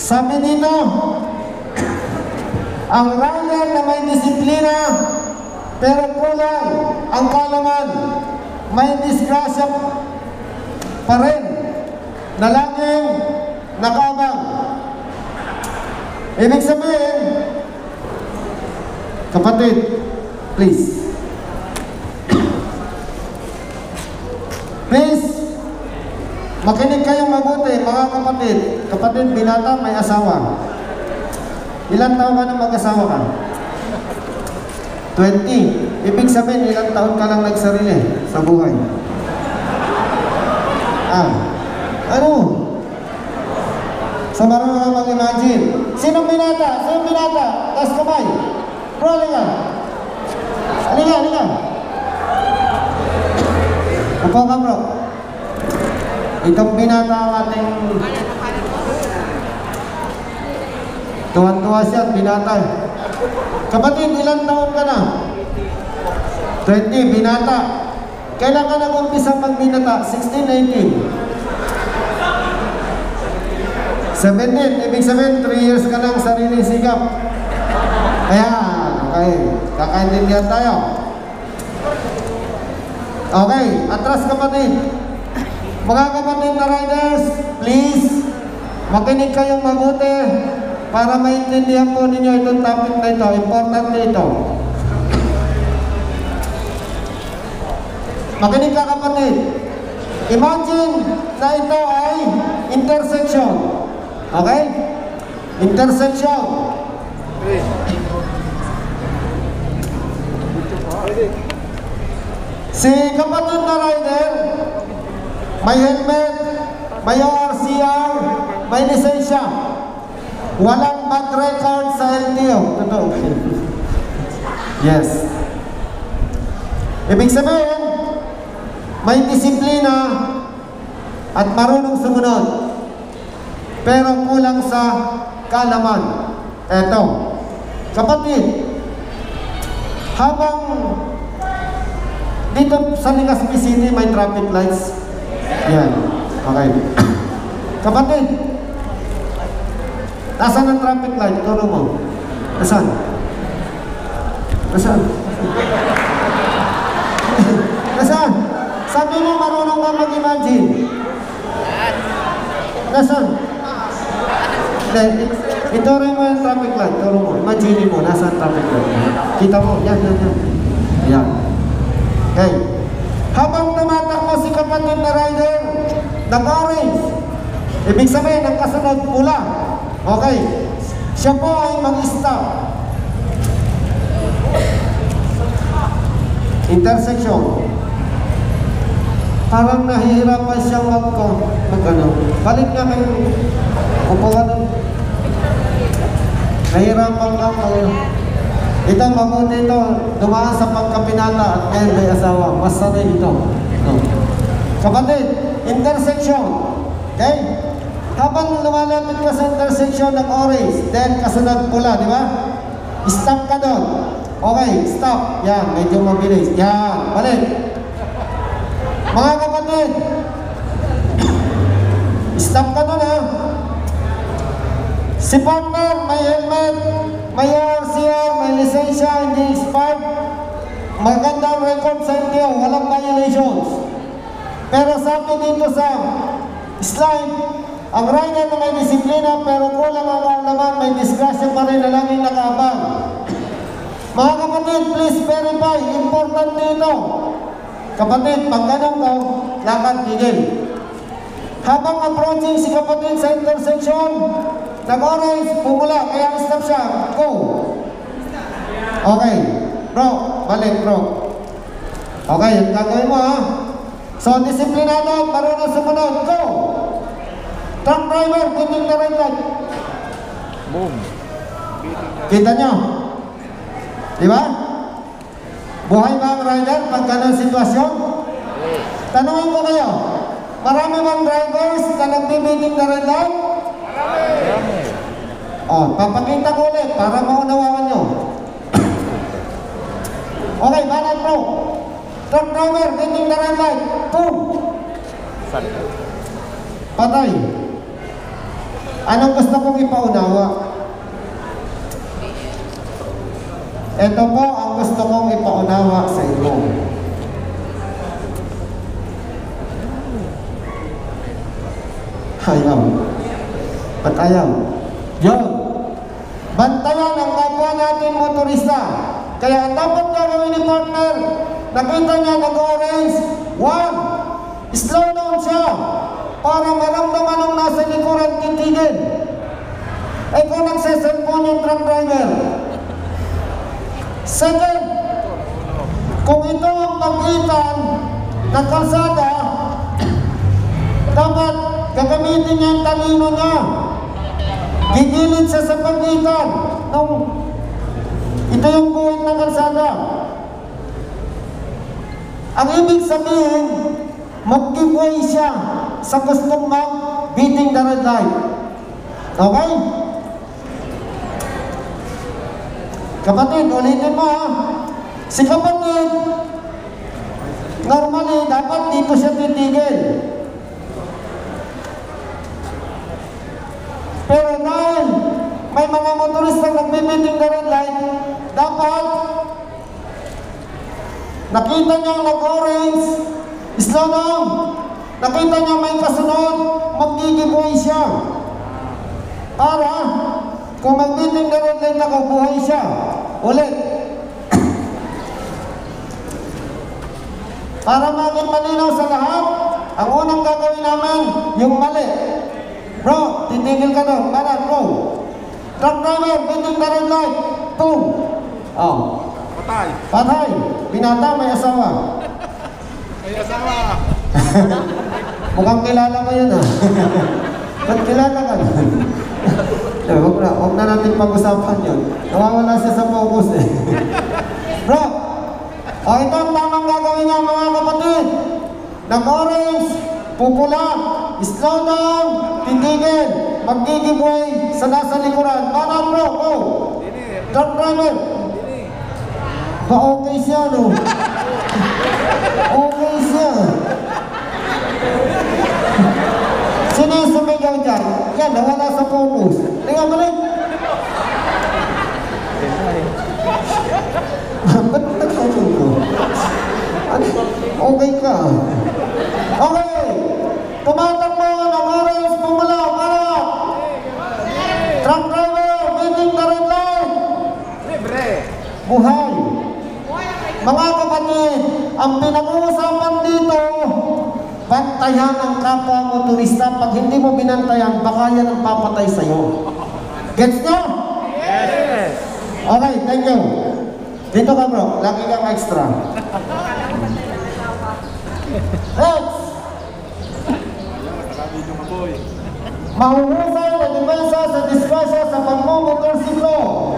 Sabi dito, ang rider na may disiplina pero kulang ang kaalaman, may disgrasya pa rin na laging nakabang. Ibig sabihin, kapatid, please, makinig kayong mabuti, mga kapatid. Kapatid, binata, may asawa. Ilang taon ka na mag-asawa ka? 20. Ibig sabihin, ilang taon ka lang nagsarili sa buhay? Ano? So, marunong ka mag-imagine. Sinong binata? Sinong binata? Taas kamay. Bro, halika. Halika. Upo ka, bro. Itong binata ang ating... Tuwan-tuwa siya, binata. Kapatid, ilang taon ka na? 20, binata. Kailan ka nag-umpisa magbinata? 16, 18? 17, ibig sabihin 3 years ka ng sariling sikap. Ayan, okay. Kakaintindihan tayo. Okay, atras kapatid. Mga kapatid na riders, please, makinig kayong mabuti para maintindihan po ninyo itong topic na ito. Importante ito. Makinig ka kapatid. Imagine na ito ay intersection. Okay? Intersection. Si kapatid na rider, may helmet, may ORCR, may lisensya. Walang bad record sa LTO. Totoo. Yes. Ibig sabihin, may disiplina at marunong sumunod. Pero kulang sa kaalaman. Eto, kapatid, habang dito sa Legazpi City may traffic lights. Yan. Okay. Kapatid, nasaan ang traffic light? Turo mo. Nasaan? Nasaan? Nasaan? Sabi mo marunong ka mag-imagine. Nasaan? Ituro mo yung traffic light. Turo mo. Imagine mo. Nasaan traffic light? Kita mo. Yan. Yan. Okay. Habang tumatakbo si kapatid na rider, nag-orange. Ibig sabihin, ang kasunod pula. Okay. Siya po ay mag-stop. Intersection. Parang nahihirapan siyang mag-ano. Balik na kayo. Upo ka nun. Nahihirapan ka kayo. Ito, mabuti ito. Dumaan sa pagkapinata at ngayon may asawa. Mas sanay ito. No. Kapatid, intersection. Okay? Habang lumalapit ka sa intersection ng orange, then kasunod pula, di ba? Stop ka doon. Okay, stop. Yan, medyo mabilis. Yan, balik. Mga kapatid, stop ka doon ha. Si partner, may helmet, may ORCR, may lisensya, hindi expired. Magandang record sa inyo, walang violations. Pero sabi dito sa slide, ang rider na may disiplina pero kulang ang kaalaman, may disgrasya pa rin na laging nakaabang. Mga kapatid, please verify. Importante ito. Kapatid, pag ganun ko, lakad tigil. Habang approaching si kapatid sa intersection, nag-orange, pumula, kaya stop siya. Go! Okay. Bro, balik bro. Okay, yung gagawin mo ha. So, disiplinado, marunong sumunod. Go! Truck driver, titig na red light. Boom. Kita nyo? Di ba? Buhay ba ang rider pag ganang sitwasyon? Tanungin ko kayo, marami bang drivers na nagbibiting na red light? Marami. O, papakita ko ulit para maunawaan nyo. Okay, banat bro. Truck driver, biting na red light. Boom. Patay. Anong gusto kong ipaunawa? Ito po ang gusto kong ipaunawa sa inyo. Ayaw. Ba't ayaw? Yun. Bantayan ang kapwa natin motorista. Kaya ang dapat gagawin ni partner, nakita niya nag-orange, 1, slow down siya para maramdaman nung nasa likuran titigil. Eh kung nagsiselfone yung truck driver. Second, kung ito ang pagitan ng kalsada, dapat gagamitin niya ang talino niya. Gigilid siya sa pagitan nung ito yung buwit ng kalsada. Ang ibig sabihin, mag-giveaway siya sa gustong mag-beating the red light. Okay? Kapatid, ulitin mo ha. Si kapatid, normally, dapat dito siya titigil. Pero dahil may mga motoristang nagbibiting the red light, dapat nakita niya nag-orange, slow down. Nakita niya may kasunod, mag-giveaway siya. Para, kung mag-biting the red light ako, buhay siya. Ulit. Para maging malinaw sa lahat, ang unang gagawin namin, yung mali. Bro, titigil ka doon. Para, bro. Truck driver, biting the red light. Boom. Oh. Patay. Patay. Binata, may asawa. May asawa. Mukhang kilala mo yun ha. Ba't kilala ka? Huwag na natin pag-usapan yun. Nawawala siya sa focus eh. Bro, ito ang tamang gagawin niya mga kapatid. Nag-orange, pupula, slow down, titigil, mag-giveaway sa nasa likuran. Mana bro, go! Truck driver. Ba okay siya no? Okay siya. Sino yung sumigaw dyan? Yan, nawala sa focus. Tingnan mo rin. Ba't nagkakong ko? Okay ka. Okay. Tumatakbo ng orange, pumula, para. Truck driver, biting the red light. Buhay. Mga kapatid, ang pinag-uusapan dito, bantayan ang kapwa motorista. Pag hindi mo binantayan, baka yan ang papatay sa'yo. Gets nyo? Yes! Okay, thank you. Dito ka bro, lagi kang extra. Next! Mahuhusay na depensa sa disgrasya sa pagmumotorsiklo.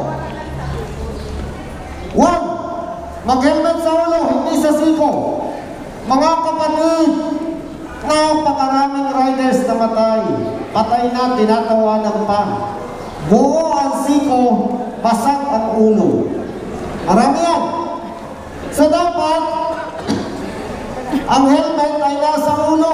1. Mag-helmet sa ulo, hindi sa siko. Mga kapatid, napakaraming riders na matay. Patay na, tinatawanan pa. Buo ang siko, basag ang ulo. Marami yan. So dapat, ang helmet ay nasa ulo.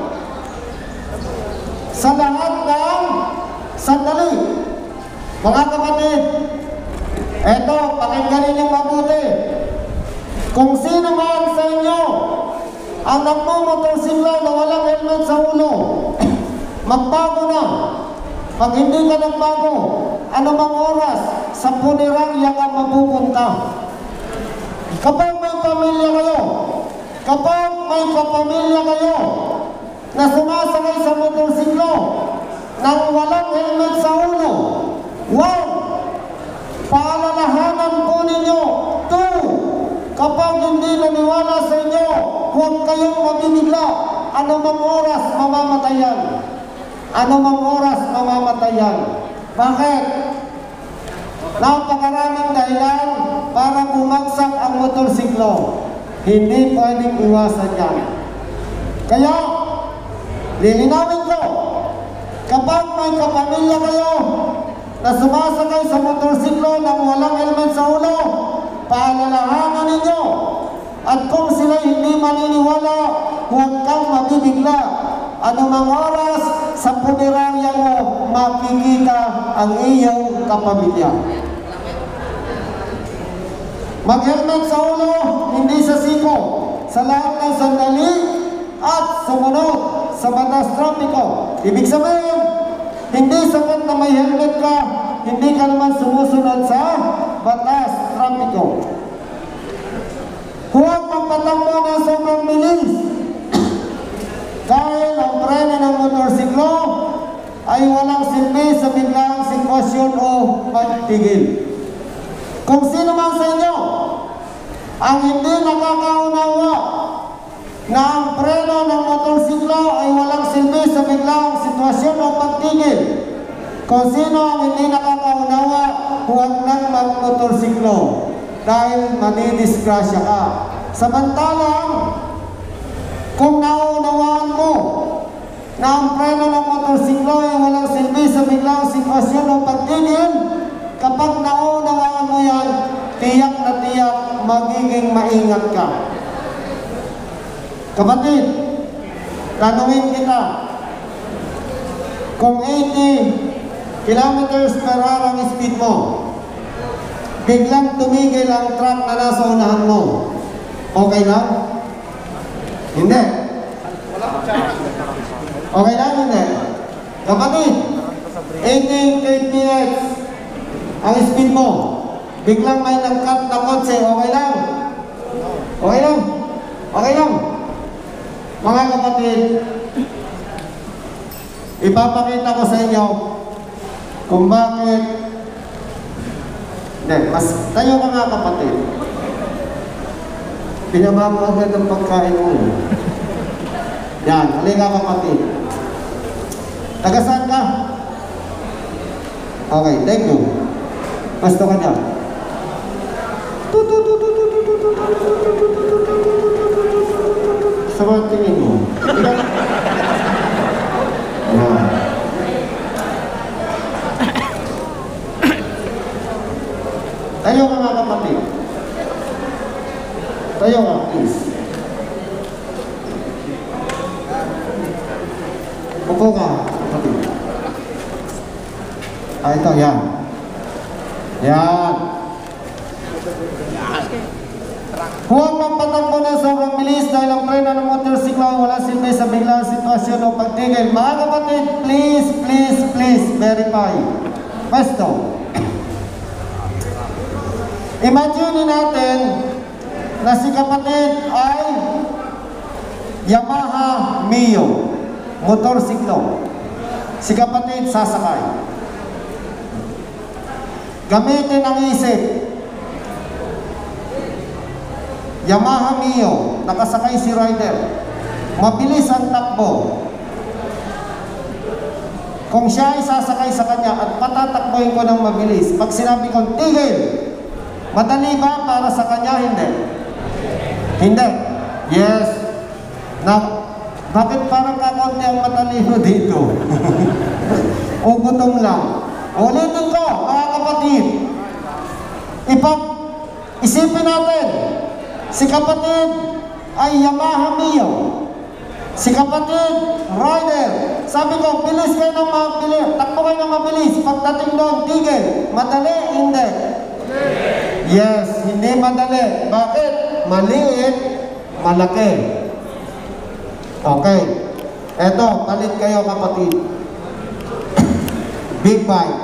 Sa lahat ng sandali. Mga kapatid, eto, pakinggan ninyong mabuti. Kung sino man sa inyo ang nagmumotorsiklo na walang helmet sa ulo, magbago na. Pag hindi ka nagbago, anumang oras sa punerarya ka mapupunta. Kapag may pamilya kayo, kapag may kapamilya kayo na sumasakay sa motorsiklo nang walang helmet sa ulo, 1, paalalahanan po ninyo. 2, kapag hindi naniwala sa inyo, huwag kayong mabibigla. Anumang oras mamamatayan. Anumang oras mamamatayan. Bakit? Napakaraming dahilan para bumagsak ang motorsiklo. Hindi pwedeng iwasan yan. Kaya, lilinawin ko, kapag may kapamilya kayo na sumasakay sa motorsiklo nang walang helmet sa ulo, paalalahanan ninyo. At kung sila hindi maniniwala, huwag kang mabibigla. Anumang oras sa punerarya mo, makikita ang iyong kapamilya. Mag-helmet sa ulo, hindi sa siko, sa lahat ng sandali at sumunod sa batas trapiko. Ibig sabihin, hindi sapat na may helmet ka, hindi ka naman sumusunod sa batas trapiko. Huwag magpatakbo ng sobrang bilis. Dahil ang preno ng motorsiklo ay walang silbi sa biglaang sitwasyon o pagtigil. Kung sino man sa inyo ang hindi nakakaunawa na ang preno ng motorsiklo ay walang silbi sa biglaang sitwasyon o pagtigil, kung sino ang hindi nakakaunawa, huwag nang magmotorsiklo dahil madidisgrasya ka. Samantalang, kung nauunawaan mo na ang preno ng motorsiklo ay walang silbi sa biglaang sitwasyon o pagtigil, kapag nauunawaan mo yan, tiyak na tiyak magiging maingat ka. Kapatid, tanungin kita, kung 80 kilometers per hour ang speed mo, biglang tumigil ang truck na nasa unahan mo, okay lang? Hindi. Okay lang, hindi. Kapatid, 80 kph ang speed mo, biglang may nag-cut na kotse, okay lang? Okay lang? Okay lang? Mga kapatid, ipapakita ko sa inyo kung bakit. Hindi, mas tayo ka nga kapatid. Pinamamo agad ang pagkain mo. Yan, halika kapatid. Taga saan ka? Okay, thank you. Pasto ka dyan. Sa mga tingin mo. Yan. Tayo ka nga kapatid. Tayo ka, please. Upo ka, kapatid. Ito, yan. Yan. Huwag magpatakbo ng sobrang bilis dahil ang preno ng motorsiklo ay wala silbi sa biglang sitwasyon o pagtigil. Mga kapatid, please, please, please, verify. Pwesto. Imagine natin na si kapatid ay Yamaha Mio, motorsiklo. Si kapatid sasakay. Gamitin ang isip. Yamaha Mio, nakasakay si rider. Mabilis ang takbo. Kung siya ay sasakay sa kanya at patatakbohin ko ng mabilis, pag sinabi kong tigil, madali ba para sa kanya? Hindi. Hindi. Yes. Bakit parang kakonti ang matalino dito? O gutom lang. Ulitin ko, mga kapatid. Isipin natin, si kapatid ay Yamaha Mio. Si kapatid, rider. Sabi ko, bilis kayo ng mabilis. Takbo kayo ng mabilis. Pagdating doon, tigil. Madali? Hindi. Yes, hindi madali. Bakit? Maliit, malaki. Okay. Eto, palit kayo kapatid. Big bike.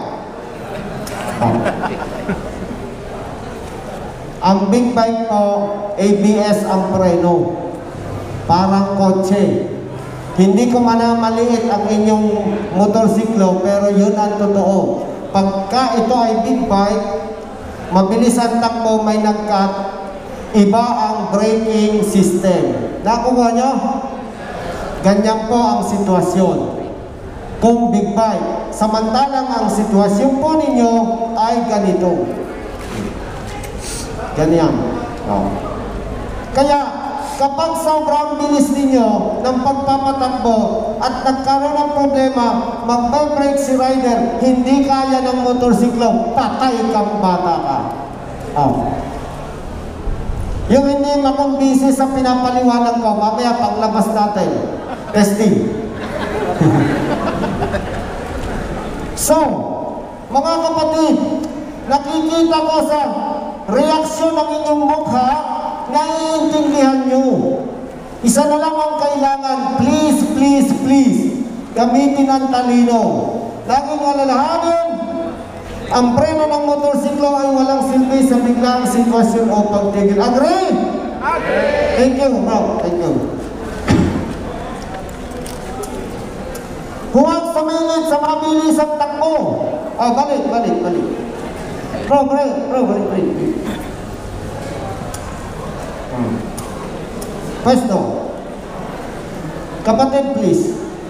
Ang big bike po, ABS ang preno. Parang kotse. Hindi ko maliit ang inyong motorsiklo, pero yun ang totoo. Pagka ito ay big bike, mabilis ang takbo, may nag-cut, iba ang braking system. Nakuha nyo? Ganyan po ang sitwasyon kung big bike. Samantalang ang sitwasyon po ninyo ay ganito. Ganyan. Oh. Kaya, kapag sobrang bilis ninyo ng pagpapatakbo at nagkaroon ng problema, mag-brake si rider, hindi kaya ng motorsiklo, patay kang bata ka. Oh. Yung hindi makumbisi sa pinapaliwanag ko, mamaya paglabas natin. Testing. So, mga kapatid, nakikita ko sa reaksyon ng inyong mukha, naiintindihan nyo. Isa na lang ang kailangan, please, please, please, gamitin ang talino. Laging alalahanin, ang preno ng motorsiklo ay walang silbi sa biglang sitwasyon o pagtigil. Agree? Agree! Thank you, bro. Thank you. Huwag sumingit sa mabilisang takbo. Balik. Bro, balik. Pwesto. Kapatid, please.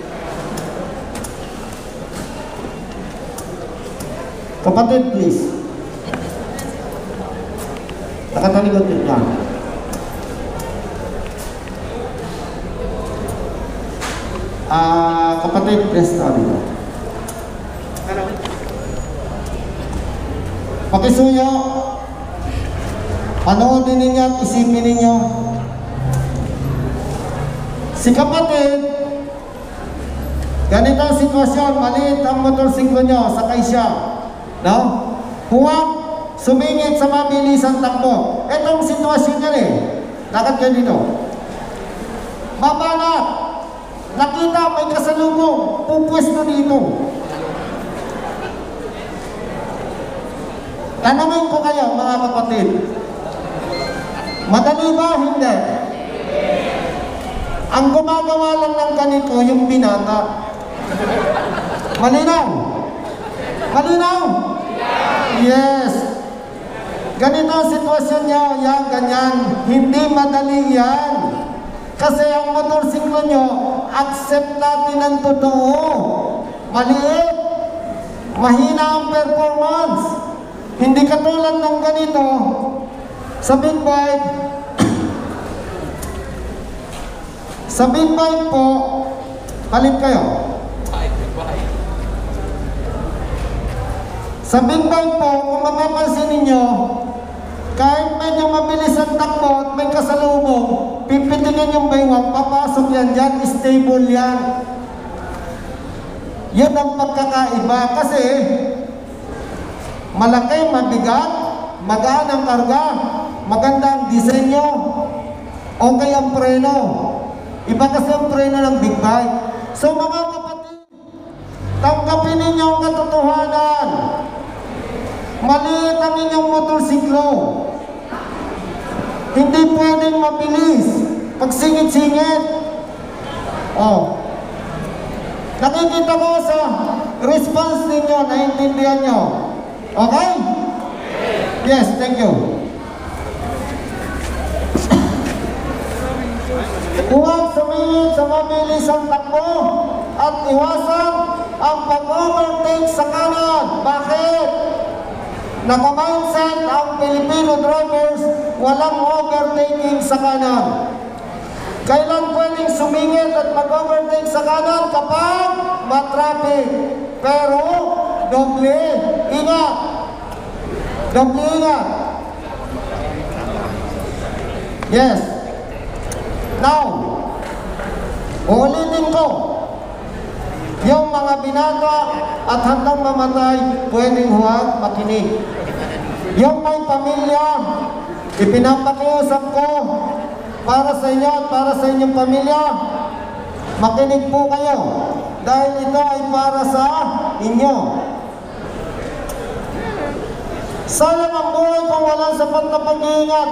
Kapatid, please. Nakatalikod din ka. Kapatid, please. Pakisuyo. Panoodin ninyo at isipin ninyo. Si kapatid, ganito ang sitwasyon, maliit ang motorsiklo nyo, sakay siya. No? Huwag sumingit sa mabilisang takbo. Itong sitwasyon niya lakad kayo dito. Babanat. Nakita may kasalubong, pupwesto dito. Tanungin ko kayo mga kapatid, madali ba? Hindi. Ang gumagawa lang ng ganito yung binata. Malinaw? Malinaw? Yes. Ganito ang sitwasyon niya, yan, ganyan. Hindi madali yan. Kasi ang motorsiklo nyo, accept natin ang totoo. Maliit. Mahina ang performance. Hindi katulad ng ganito. Sa big bike, sa big bike po, palit kayo. Sa big bike po, kung mapapansin ninyo, kahit medyo mabilis ang takbo at may kasalubong, pipitikin yung baywang, papasok yan dyan, stable yan. Yan ang pagkakaiba kasi malaki, mabigat, magaan ang karga, maganda ang disenyo, okay ang preno. Iba kasi ang preno ng big bike. So mga kapatid, tanggapin ninyo ang katotohanan. Maliit ang inyong motorsiklo. Hindi pwedeng mabilis. Pag singit-singit. Nakikita ko sa response ninyo, naiintindihan nyo. Okay? Yes, thank you. Huwag sumingit sa mabilis ang takbo at iwasan ang pag-overtake sa kanan. Bakit? Naka-mindset ang Filipino drivers, walang overtaking sa kanan. Kailan pwedeng sumingit at mag-overtake sa kanan? Kapag matraffic. Pero, doble ingat. Doble ingat. Yes. Now, ulitin ko. Yung mga binata at handang mamatay, pwedeng huwag makinig. Yung may pamilya, ipinapakiusap ko para sa inyo at para sa inyong pamilya, makinig po kayo dahil ito ay para sa inyo. Sayang ang buhay kung walang sapat na pag-iingat.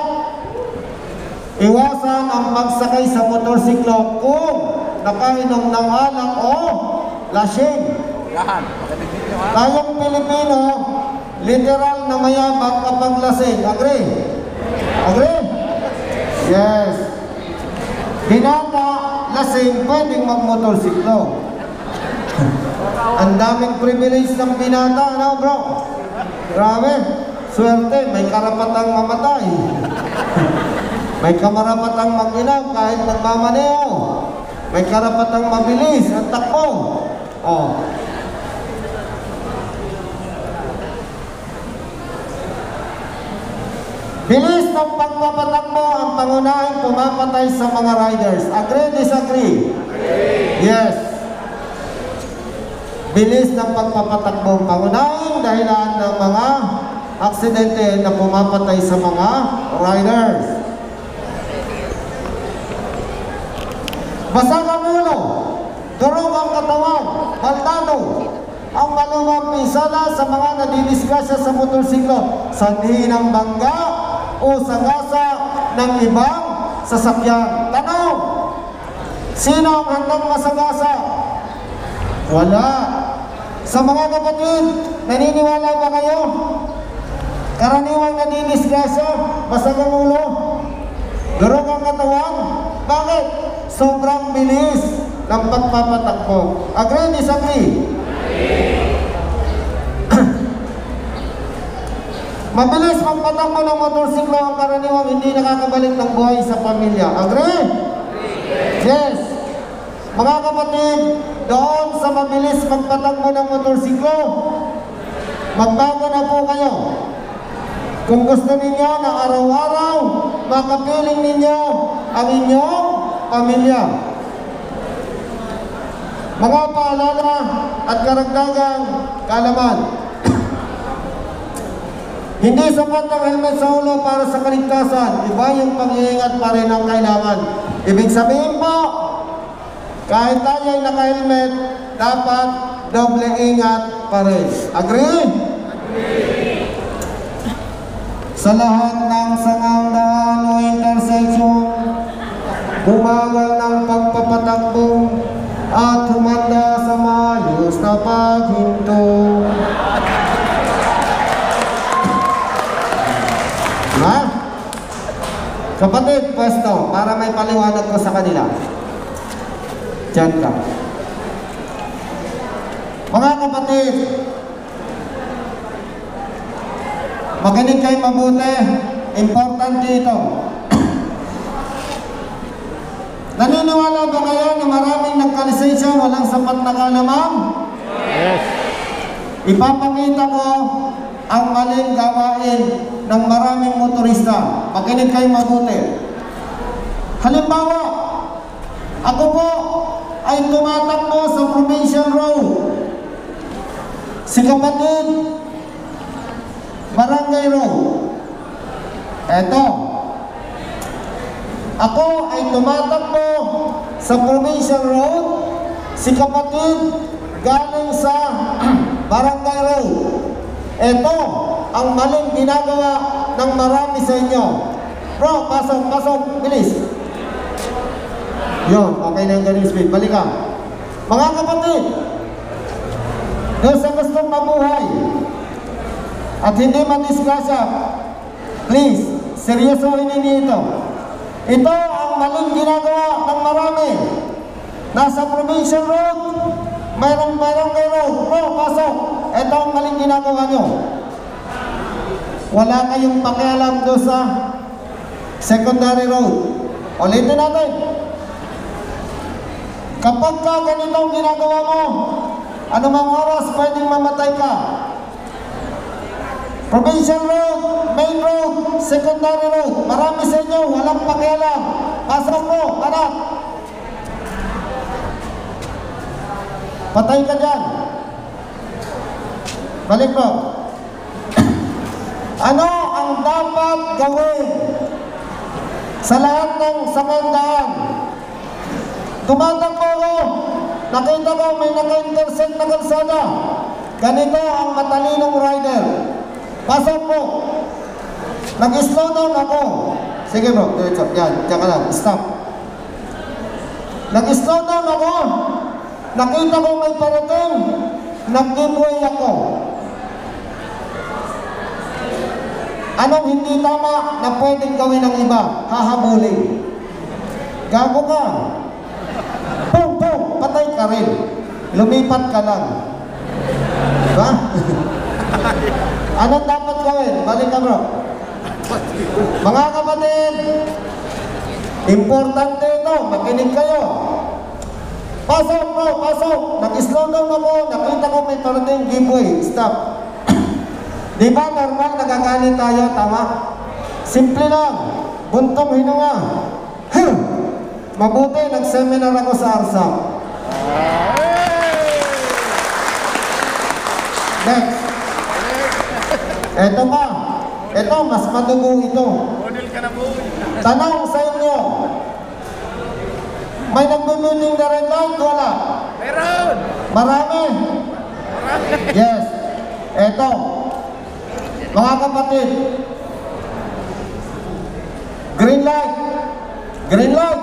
Iwasan ang magsakay sa motorsiklo kung nakainom ng alak o lasing. Tayong Pilipino, literal na mayabang kapag lasing. Agree? Agree? Yes. Binata, lasing, pwedeng magmotorsiklo. Ang daming privilege ng binata, ano bro? Grabe. Swerte, may karapatang mamatay. May karapatang mag-inom kahit magmamaneho. May karapatang mabilis at takbo. Bilis ng pagpapatakbo ang pangunahing pumapatay sa mga riders. Agree, disagree? Agree. Yes. bilis ng pagpapatakbo. Pangunahing dahilan ng mga aksidente na pumapatay sa mga riders. Basag ang ulo, durog ang katawan, baldado, ang malumang pinsala sa mga nadidisgrasya sa motorsiklo, sanhi ng bangga o sagasa ng ibang sasakyan. Tanong, sino ang handang masagasa? Wala. Sa mga kapatid, naniniwala ba kayo? Karaniwang nadidisgrasya, basag ang ulo, durog ang katawan. Bakit? Sobrang bilis ng pagpapatakbo. Agree, disagree? Mabilis magpatakbo ng motorsiklo ang karaniwang hindi nakakabalik ng buhay sa pamilya. Agree? Yes. Mga kapatid, doon sa mabilis magpatakbo ng motorsiklo, magbago na po kayo. Kung gusto ninyo na araw-araw, makapiling ninyo ang inyong pamilya. Mga paalala at karagdagang kaalaman. Hindi sapat ang helmet sa ulo para sa kaligtasan. Iba yung pag-iingat pa rin ang kailangan. Ibig sabihin po, kahit tayo ay naka-helmet, dapat doble ingat pa rin. Agree? Sa lahat ng sangang daan o intersection, bumagal ng pagpapatakbo at humanda sa maayos na paghinto. Ha? Kapatid, pwesto, para may paliwanag ko sa kanila. Diyan ka. Mga kapatid, makinig kayo mabuti. Importante ito. Naniniwala ba kayo na maraming nagkalisensya walang sapat na kaalaman? Yes. Ipapakita ko ang maling gawain ng maraming motorista. Makinig kayo mabuti. Halimbawa, ako po ay tumatakbo sa provincial road. Si kapatid, barangay road. Eto. Ako ay tumatakbo sa provincial road. Si kapatid galing sa barangay road. Ito ang maling ginagawa ng marami sa inyo. Bro, pasok, bilis. Yun, okay na yung galing speed. Balik ka. Mga kapatid, doon sa gustong mabuhay at hindi madisgrasya, please, seryosohin ninyo ito. Ito ang maling ginagawa ng marami. Nasa provincial road, mayroong barangay road. Bro, pasok. Ito ang maling ginagawa nyo. Wala kayong pakialam doon sa secondary road. Ulitin natin. Kapag ka ganitong ginagawa mo, anumang oras pwedeng mamatay ka. Provincial road, main road, secondary road. Marami sa inyo, walang pakialam. Pasok mo, anak. Patay ka dyan. Balik mo. Ano ang dapat gawin sa lahat ng samandaan? Tumatakbo ko, nakita ko may naka-intersect na kalsada. Ganito ang matalinong rider. Pasok mo. Nag-slow down ako. Sige bro, diretso. Yan, diyan ka lang. Stop. Nag-slow down ako. Nakita ko may parating. Nag-giveaway ako. Anong hindi tama na pwedeng gawin ng iba? Hahabulin. Gago ka. Pum, pum, patay ka rin. Lumipat ka lang. Diba? Anong dapat gawin? Balik ka bro. Mga kapatid, importante ito. Makinig kayo. Pasok bro, pasok. Nag-slow down ako. Nakita ko may parating giveaway. Stop. Di ba normal nagagalit tayo, tama? Simple lang, buntong hinunga. Mabuti, nag-seminar ako sa ARSA. Next. Ito pa. Ito, mas madugo ito. Model ka na po. Tanong sa inyo. May nagbibiling na red light? Wala. Meron! Marami. Yes. Ito. Mga kapatid. Green light. Green light.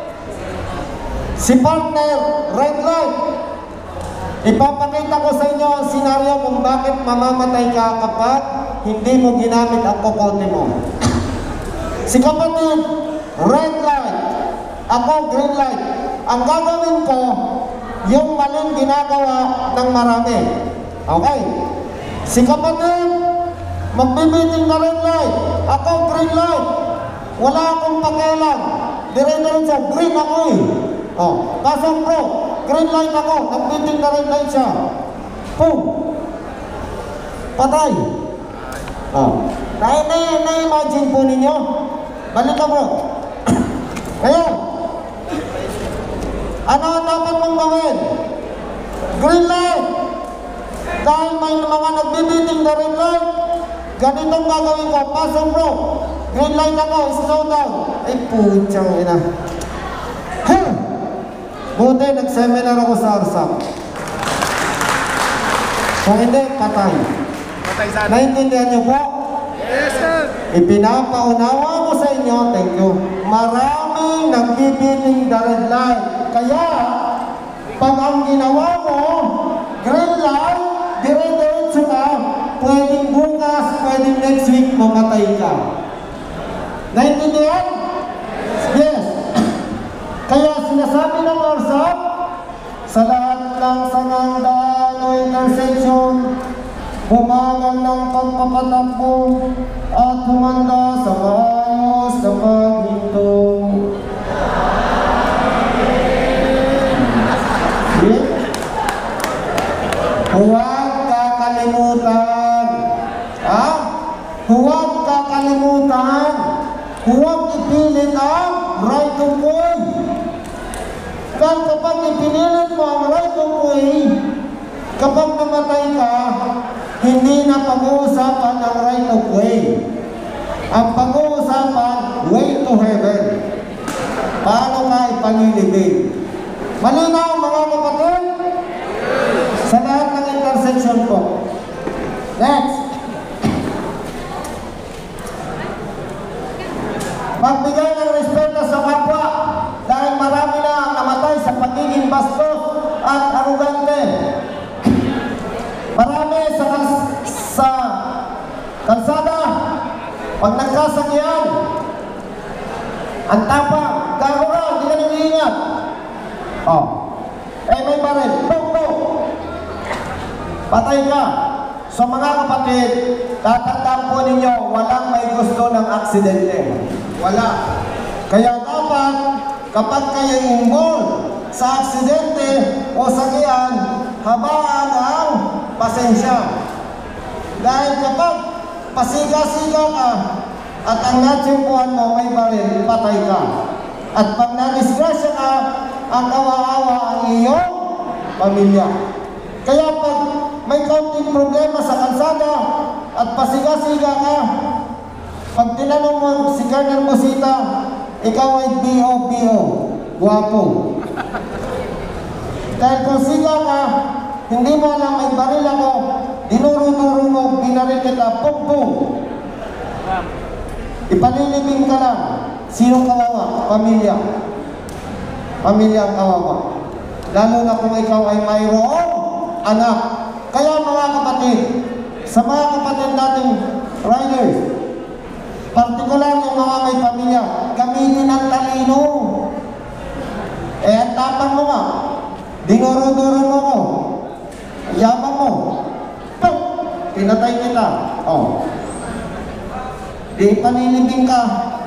Si partner, red light. Ipapakita ko sa inyo ang senaryo kung bakit mamamatay ka kapag hindi mo ginamit ang kokote mo. Si kapatid, red light. Ako, green light. Ang gagawin ko, yung maling ginagawa ng marami. Okay? Si kapatid, magbibiting na red light. Ako, green light. Wala akong pakialam. Dire-diretso, green ako eh. Oh, pasok bro, green light ako. Nagbiting na red light siya. Boom. Patay. Oh. Na-imagine po ninyo? Balik ka bro. Ngayon, ano ang dapat mong gawin? Green light. Dahil may mga nagbibiting na red light, ganitong gagawin ko. Pasok bro. Green light ako, slow down. Ay, putyang ina. Buti, nag-seminar ako sa ARSAP. Kung hindi, patay. Patay sana. Naintindihan niyo po? Yes, sir. Ipinapaunawa ko sa inyo, thank you. Maraming nagbibiting the red light. Kaya, pag ang ginawa mo, green light, dire-diretso ka, pwedeng bukas, pwedeng next week, mamatay ka. Naintindihan? Yes. Kaya sinasabi ng ARSAP, sa lahat ng sanandaan o intersection, bumagal ng pagpapatakbo at humanda sa maayos na paghinto. Huwag kakalimutan. Ha? Huwag kakalimutan. Huwag ipilit ang right of way. Dahil kapag ipinilit mo ang right of way, kapag namatay ka, hindi na pag-uusapan ang right of way. Ang pag-uusapan, way to heaven. Paano ka ipanilibig? Malinaw mga kapatid? Sa lahat ng intersection ko. Next. Magbigay ng respeto sa kapwa dahil marami na ang namatay sa pagiging bastos at arugante. Marami sa kalsada, pag nagkasakyan, ang tapang, gago ka, hindi ka nag-iingat. Oh. May baril, puk-puk. Patay ka. So mga kapatid, tatandaan po ninyo, walang may gusto ng aksidente. Wala. Kaya dapat, kapag kayo involved sa aksidente o sakyan, habaan ang pasensya. Dahil kapag pasiga-siga ka at ang natsimpuhan mo may baril, patay ka. At pag na-disgrasya ka, ang kawawa ang iyong pamilya. Kaya pag may kaunting problema sa kalsada at pasiga-siga ka, pag tinanong mo si Colonel Busita, ikaw ay B.O. Guwapo. Dahil kung siga ka, hindi mo alam may baril ako, dinuro-duro mo, binaril kita, pum-pum. Ipanilibing ka lang. Sinong kawawa? Pamilya. Pamilya ang kawawa. Lalo na kung ikaw ay mayroong anak. Kaya mga kapatid, sa mga kapatid nating riders, partikular yung mga may pamilya, gamitin ang talino. Ang tapang mo nga, dinuro-duro mo ko, yabang mo, pum, pinatay kita. Oh. Di panilibing ka.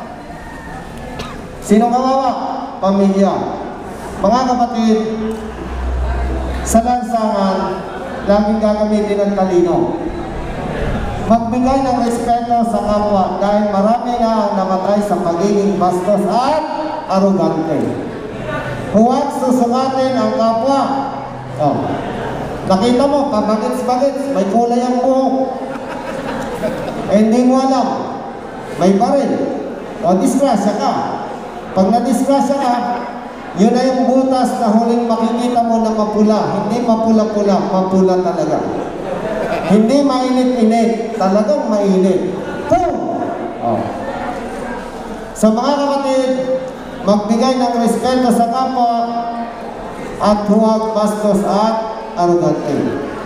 Sino kawawa? Pamilya. Mga kapatid, sa lansangan, laging gagamitin ang talino. Magbigay ng respeto sa kapwa dahil marami na ang namatay sa pagiging bastos at arugante. Huwag susukatin ang kapwa. Oh. Nakita mo, pabagits-bagits, may kulay ang buhok. Eh, hindi mo alam, may baril. O, disgrasya ka. Pag na-disgrasya ka, yun na yung butas na huling makikita mo na mapula. Hindi mapula-pula, mapula talaga. Hindi mainit-init, talagang mainit. Boom! Oh. So mga kapatid, magbigay ng respeto sa kapwa at huwag bastos at arrogante.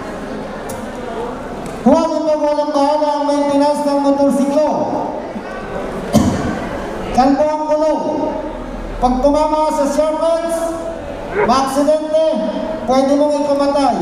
Huwag ipag walang bahala ang maintenance ng motorsiklo. Kalbo ang gulong. Pag tumama sa sharp edge, maaksidente, pwede mong ikamatay.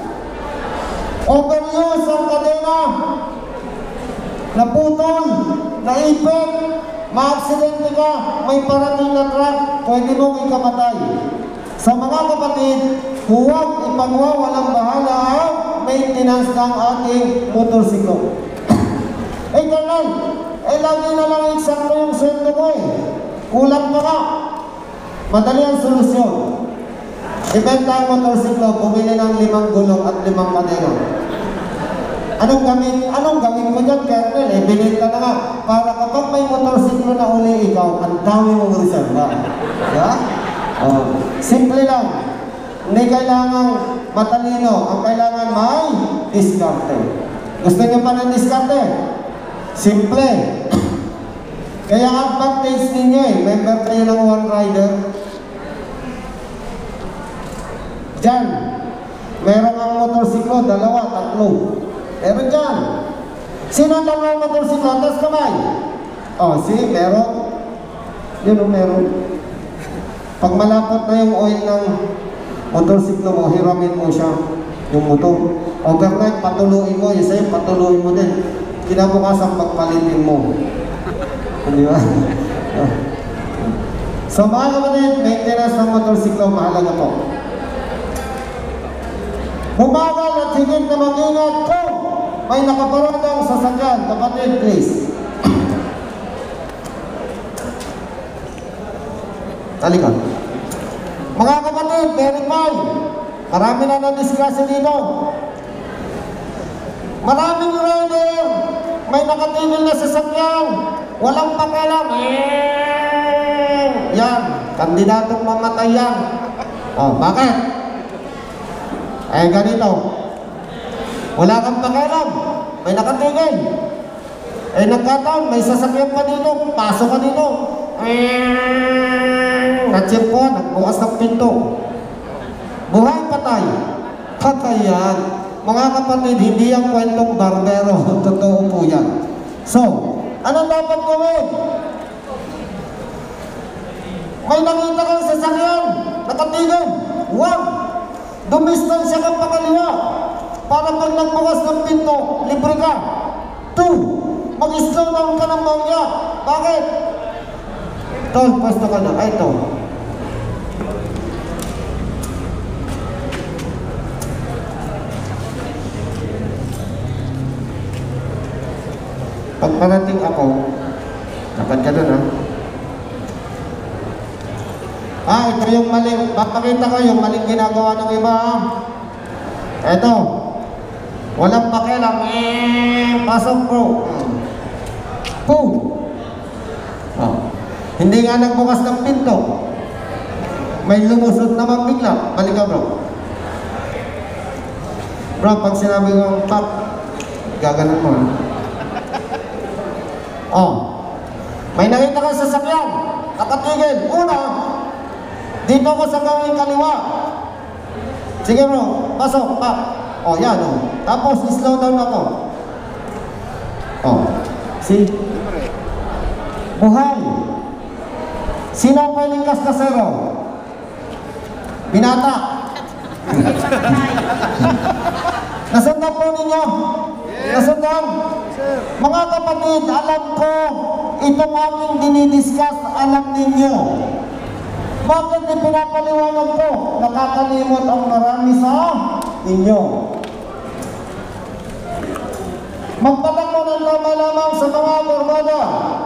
Overuse ang kadena, naputol, naipit, maaksidente ka, may parating na truck, pwede mong ikamatay. Sa mga kapatid, huwag ipagwawalang bahala ang maintenance ng ating motorsiklo. Colonel, lagi na lang eksakto yung sweldo mo eh. Kulang pa ka. Madali ang solusyon. Ibenta ang motorsiklo, bumili ng 5 gulong at 5 kadena. Anong gawin mo dyan, Colonel? Binenta na nga. Para kapag may motorsiklo na uli ikaw, ang dami mong reserva. Yeah? Simple lang. Hindi kailangan matalino. Ang kailangan may diskarte. Gusto niyo pa ng diskarte? Simple. Kaya advantage ninyo eh. Member kayo ng One Rider. Diyan, meron ang motorsiklo, 2, 3. Meron dyan. Sino ang dalawang motorsiklo? Atas kamay. See, meron. Yun o, meron. Pag malapot na yung oil ng motorsiklo mo, hiramin mo siya, yung motor. Overnight, patuluin mo. Yung sa'yo, patuluin mo din. Kinabukasan, pagpalitin mo. Di ba? So mga kapatid, maintenance ng motorsiklo, mahalaga po. Bumagal at higit na mag-ingat kung may nakaparadang sasakyan. Kapatid, please. Halika. Mga kapatid, verify. Marami na na-discuss dito. Maraming rider, may nakatigil na sasakyan. Walang pakialam. Yan, kandidatong mamatay yan. Bakit? Ganito. Wala kang pakialam. May nakatigil. Nagkataon, may sasakyan pa dito. Pasok ka dito. Natsip ko, nagbukas ng pinto. Buhay patay. Patay yan. Mga kapatid, hindi ang kwentong barbero. Totoo po yan. So, ano dapat gawin? May nakita kang sasakyan, nakatigil. 1, dumistansya kang pakaliwa. Para pag nagbukas ng pinto, libre ka. 2, mag-slow down ka ng mangya. Bakit? Tol, pwesto ka na. Ay, ito. Pag parating ako, dapat ka doon ito yung maling, papakita ko yung maling ginagawa ng iba Ito, walang pakialam, pasok bro. Boom! Hindi nga nagbukas ng pinto. May lumusot naman bigla. Balik ka bro. Bro, pag sinabi ko, pap, gaganon mo. May nakita ka sa sasakyan, nakatigil. Una, dito ko sa gawing kaliwa. Sige bro, pasok, pap. Yan Tapos, slow down ako. See? Buhay. Sino ang pwedeng kaskasero? Binata. Nasundan po ninyo? Nasundan? Mga kapatid, alam ko, itong aking dinidiscuss, alam ninyo. Bakit ipinapaliwanag ko? Nakakalimot ang marami sa inyo. Magpatakbo ng tama lamang sa mga kurbada.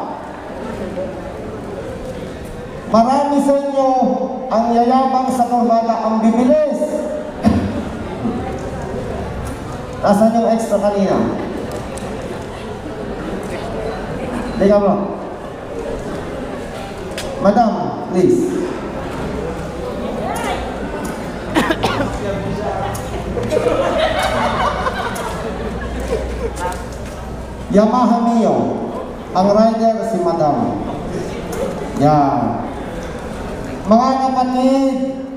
Marami sa inyo ang yayabang sa kurbada, ang bibilis. Asan yung extra kanina? Teka bro. Madam, please. Yamaha Mio. Ang rider si Madam. Yan. Mga kapatid,